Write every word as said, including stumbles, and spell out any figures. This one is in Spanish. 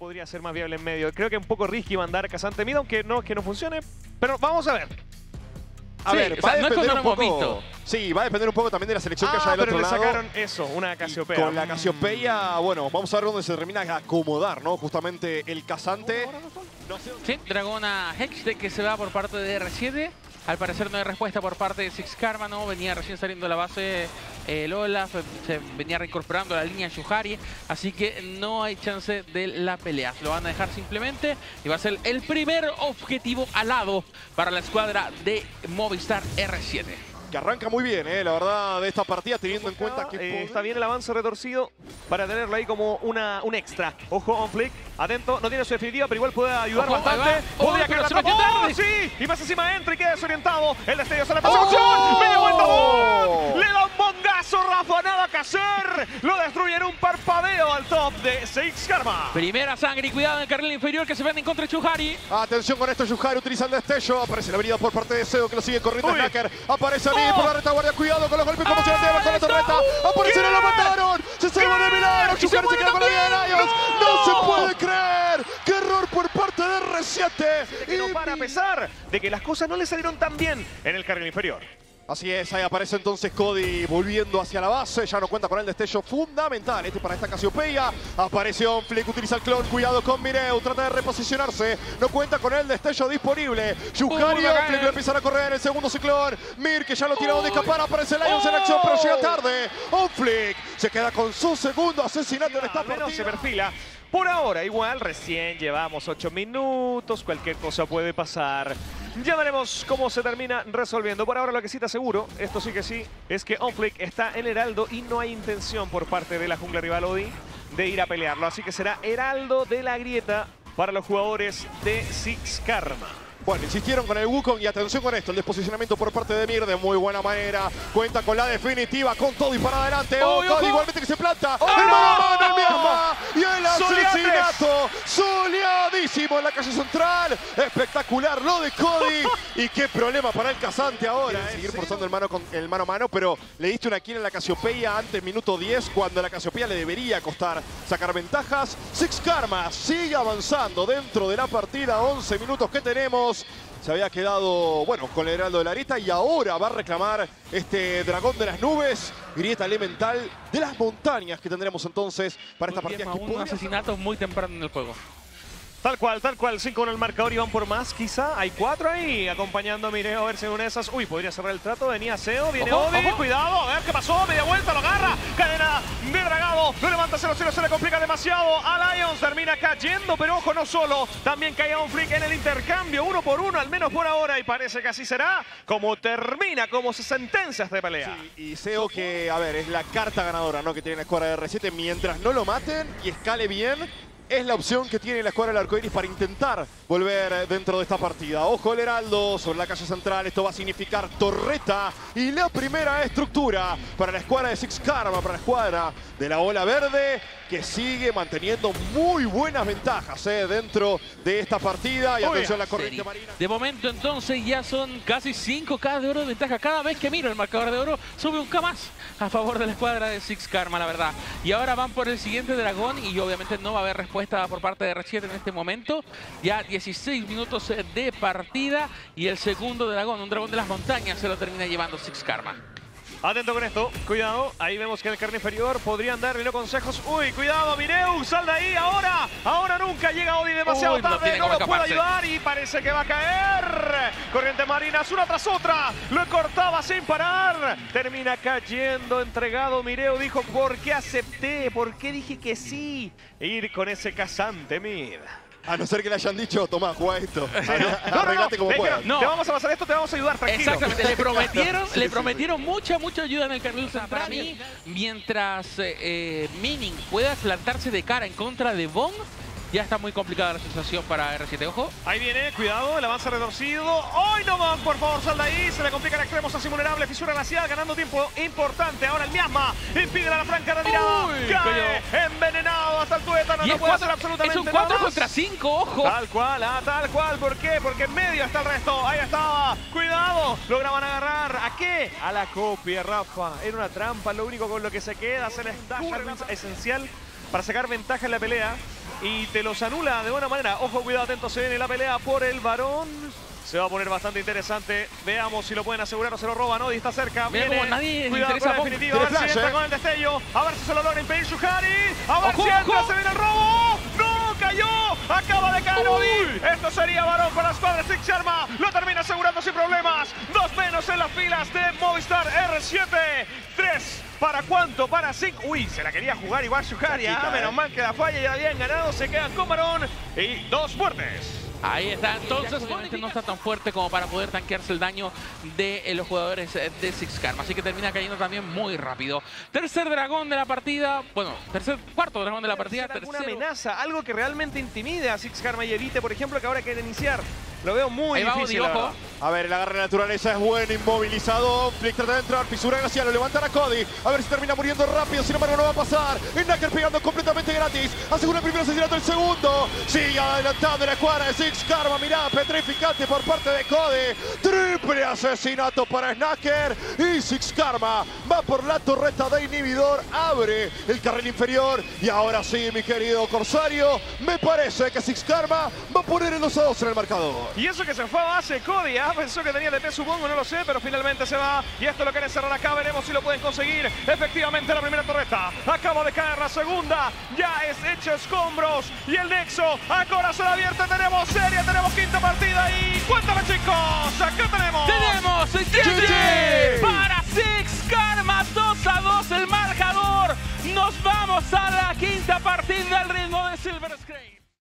podría ser más viable en medio. Creo que es un poco risky mandar a Kazante mid, aunque no es que no funcione. Pero vamos a ver. A sí, ver, o sea, va a no es depender cuando un lo hemos poco. visto. Sí, va a depender un poco también de la selección que Ah, haya del pero otro le lado. sacaron eso, una Casiopea. Con la Casiopea, bueno, vamos a ver dónde se termina de acomodar, ¿no? Justamente el Kazante. No sé dónde... Sí, Dragona Hextech que se va por parte de R siete. Al parecer no hay respuesta por parte de Six Karma, ¿no? Venía recién saliendo de la base el Olaf, se venía reincorporando a la línea Yujari, así que no hay chance de la pelea. Lo van a dejar simplemente y va a ser el primer objetivo alado para la escuadra de Movistar R siete. Que arranca muy bien, eh, la verdad, de esta partida, teniendo en cuenta que... Eh, está bien el avance retorcido para tenerlo ahí como una, un extra. Ojo, on flick, atento, no tiene su definitiva, pero igual puede ayudar Ojo, bastante. ahí va. Podría Oh, que pero la se trampa. metió ¡Oh, tarde! sí! Y más encima entra y queda desorientado. El destello sale para ¡Oh! opción. ¡Media vuelta! ¡Oh! ¡Le da un bongazo, Rafa! ¡Nada que hacer! Lo destruye en un parpadeo al top de Six Karma. Primera sangre y cuidado en el carril inferior que se vende en contra de Yujari. Atención con esto, Yujari utiliza el destello. Aparece la habilidad por parte de Seo que lo sigue corriendo. Uy. Hacker. Aparece a mí Oh. por la retaguardia. Cuidado con los golpes como se Ah, le con la está. torreta. Aparece, no lo mataron. Se salva de milagro. Y se Yujari se muere queda con la vida de también. Lions. ¡No! No se puede creer. ¡Qué error por parte de R siete! Que no para a pesar de que las cosas no le salieron tan bien en el carril inferior. Así es, ahí aparece entonces Cody volviendo hacia la base. Ya no cuenta con el destello fundamental. Este para esta Casiopea. Aparece Onflick, utiliza el clon. Cuidado con Mireu. Trata de reposicionarse. No cuenta con el destello disponible. Yujari y Uh, Onflick lo empiezan a correr. El segundo ciclón. Mir, que ya lo tira donde escapar. Aparece Lions en Oh. acción, pero llega tarde. Onflick se queda con su segundo asesinato en esta Al menos se partida. perfila. Por ahora, igual, recién llevamos ocho minutos, cualquier cosa puede pasar. Ya veremos cómo se termina resolviendo. Por ahora lo que sí te aseguro, esto sí que sí, es que Onflick está en Heraldo y no hay intención por parte de la jungla rival Odi de ir a pelearlo. Así que será Heraldo de la grieta para los jugadores de Six Karma. Bueno, insistieron con el Wukong y atención con esto, el desposicionamiento por parte de Mir de muy buena manera. Cuenta con la definitiva, con todo y para adelante. Oh, ¡Uy, Cody ojo! igualmente que se planta. ¡Oh, el mano a no! mano, el Miasma. Y el ¡Soleates! asesinato soleadísimo en la calle central. Espectacular lo de Cody. Y qué problema para el Kazante ahora. Eh. Seguir forzando el mano, con, el mano a mano, pero le diste una kill en la Casiopea antes minuto diez, cuando a la Casiopea le debería costar sacar ventajas. Six Karma sigue avanzando dentro de la partida. once minutos que tenemos. Se había quedado, bueno, con el Heraldo de la Grieta y ahora va a reclamar este dragón de las nubes, grieta elemental de las montañas que tendremos entonces para esta partida. Que Un podría asesinato muy temprano en el juego. Tal cual, tal cual, cinco en el marcador y van por más, quizá. Hay cuatro ahí, acompañando a Mireo, a ver si una de esas... Uy, podría cerrar el trato, venía Seo, viene Ojo, Odi, ojo. cuidado, a ver qué pasó, media vuelta, lo agarra, cadena de dragado, lo levanta cero cero, se le complica demasiado a Lions, termina cayendo, pero ojo, no solo, también cae un flick en el intercambio, uno por uno, al menos por ahora, y parece que así será, como termina, como se sentencia esta pelea. Sí, y Seo que, a ver, es la carta ganadora, ¿no?, que tiene la escuadra de R siete. Mientras no lo maten y escale bien, es la opción que tiene la escuadra del arcoiris para intentar volver dentro de esta partida. Ojo el Heraldo sobre la calle central. Esto va a significar torreta y la primera estructura para la escuadra de Six Karma, para la escuadra de la Ola Verde, que sigue manteniendo muy buenas ventajas eh, dentro de esta partida. Y Uy, atención a la corriente Serie. marina. De momento entonces ya son casi cinco K de oro de ventaja. Cada vez que miro el marcador de oro sube un K más a favor de la escuadra de Six Karma, la verdad. Y ahora van por el siguiente dragón y obviamente no va a haber respuesta por parte de R siete en este momento. Ya dieciséis minutos de partida y el segundo dragón, un dragón de las montañas, se lo termina llevando Six Karma. Atento con esto, cuidado, ahí vemos que en el carne inferior podrían darle no consejos. Uy, cuidado, Mireu, sal de ahí, ahora, ahora nunca llega Odi demasiado Uy, no tarde, tiene no cómo lo puede escaparse. ayudar y parece que va a caer. Corriente marinas, una tras otra, lo cortaba sin parar. Termina cayendo, entregado. Mireu dijo, ¿por qué acepté? ¿Por qué dije que sí? Ir con ese Kazante mid. A no ser que le hayan dicho, tomá, juega esto. No, no, no, Arreglate como es que puedas. No. Te vamos a pasar esto, te vamos a ayudar, tranquilo. Exactamente, le prometieron, Sí, le sí, prometieron mucha, mucha ayuda en el carril central. Para mí, mientras eh, eh, Mining pueda plantarse de cara en contra de Von, ya está muy complicada la sensación para R siete. Ojo. Ahí viene, cuidado, el avance retorcido. ¡Ay, no van! Por favor, sal de ahí. Se le complica el extremo, así vulnerable. Fisura glacial, ganando tiempo importante. Ahora el Miasma impide la franca retirada. Uy, Cae envenenado hasta el tuétano. Y No es puede cuatro- hacer absolutamente es un nada cuatro más. contra cinco, ojo. Tal cual, ah, tal cual. ¿Por qué? Porque en medio está el resto. Ahí estaba. Cuidado. Lograban agarrar. ¿A qué? A la copia, Rafa. Era una trampa. Lo único con lo que se queda es el stash esencial para sacar ventaja en la pelea y te los anula de buena manera. Ojo, cuidado, atento, se viene la pelea por el varón. Se va a poner bastante interesante. Veamos si lo pueden asegurar o se lo roban. Odi está cerca. Mira Viene. como nadie Cuidado interesa con la a definitiva. A ver Tiene si flash, entra eh. con el destello. A ver si se lo logra impedir Shuhari. A ver Ojo, si entra. ojo. Se viene el robo. ¡No! ¡Cayó! Acaba de caer Odi. Esto sería varón para la escuadra Six Karma. Lo termina asegurando sin problemas. Dos menos en las filas de Movistar R siete. Tres. ¿Para cuánto? Para cinco. Uy, se la quería jugar igual Shuhari. Ah, menos mal que la falla y ya habían ganado. Se quedan con varón y dos muertes. Ahí está, entonces obviamente no está tan fuerte como para poder tanquearse el daño de eh, los jugadores eh, de Six Karma, así que termina cayendo también muy rápido. Tercer dragón de la partida, bueno, tercer, cuarto dragón de la partida, ¿Alguna tercero. amenaza? Algo que realmente intimide a Six Karma y evite, por ejemplo, que ahora quiere iniciar. Lo veo muy Ahí va difícil, Odi, la ojo. verdad. A ver, el agarre de naturaleza es bueno, inmovilizado. Flick trata de entrar, fisura hacia lo levantan a Cody. A ver si termina muriendo rápido, sin embargo no va a pasar. Knacker pegando completamente gratis. Asegura el primer asesinato, el segundo. Sigue adelantando la escuadra de Six Karma. Mirá, petrificante por parte de Cody. Triple asesinato para Knacker. Y Six Karma va por la torreta de inhibidor. Abre el carril inferior. Y ahora sí, mi querido Corsario, me parece que Six Karma va a poner el dos a dos en el marcador. Y eso que se fue a base Cody, ¿ah? Pensó que tenía D P, supongo, no lo sé, pero finalmente se va. Y esto lo quieren cerrar acá, veremos si lo pueden conseguir. Efectivamente, la primera torreta acaba de caer, la segunda ya es hecho escombros. Y el Nexo a corazón abierto, tenemos serie, tenemos quinta partida. Y cuéntame, chicos, acá tenemos. Tenemos G G para Six Karma, dos a dos el marcador. Nos vamos a la